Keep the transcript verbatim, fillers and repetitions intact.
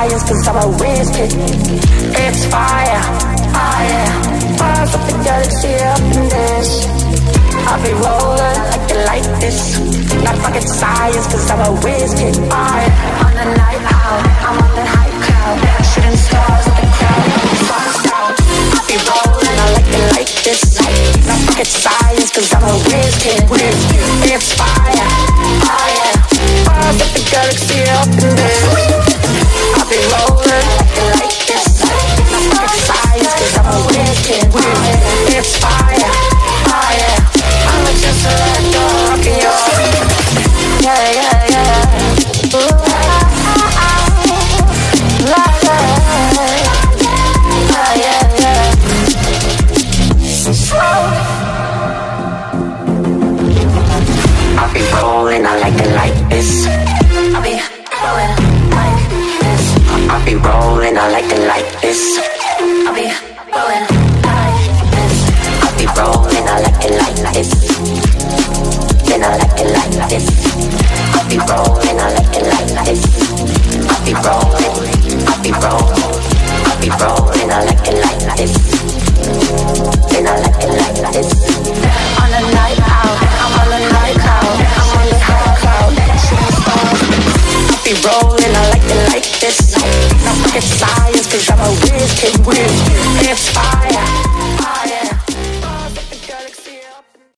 science, cause I'm a whiz kid. It's fire, fire, fires up the galaxy up in this. I'll be rolling like it like this. Not fucking science, cause I'm a whiz kid. Fire, on the night out, I'm on the high cloud, shooting stars at the crowd, sun's out. I'll be rolling, I like it like this. Not fucking science, cause I'm a whiz kid. It's fire, fire, fires up the galaxy up in this. I'll be rolling like it like this. Not fucking science, cause I'm a whiz kid. It's fire, fire, I'm just a red dog rocking your. Yeah, yeah, yeah. Ooh, ah, ah, ah. La, la, la, yeah, yeah. Slow. I'll be rolling, I like it like this. I'll be rolling like this. I'll be rolling, I like it like this. I'll be rolling like this. I'll be rolling, I like it like this. Then I like it like this. I'll be rolling, I like it like this. I'll be rolling, I'll be rolling, I'll be rolling, I like it like this. Then I like it like this. On the night out, I'm on the night cloud, I'm on the high cloud, shooting stars. I'll be rolling, I like it like this. Not fucking science, cause I'm a whiz kid, whiz. It's fire,